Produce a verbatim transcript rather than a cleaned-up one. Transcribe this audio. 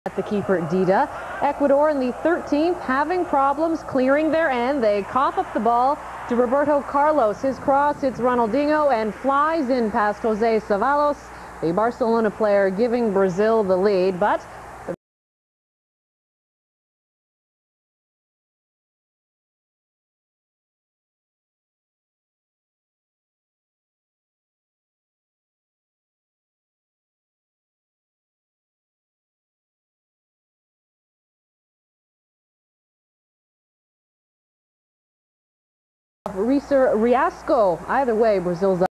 At the keeper, Dida. Ecuador in the thirteenth having problems clearing their end. They cough up the ball to Roberto Carlos. His cross hits Ronaldinho and flies in past Jose Ceballos, the Barcelona player, giving Brazil the lead. But Riasco, either way, Brazil's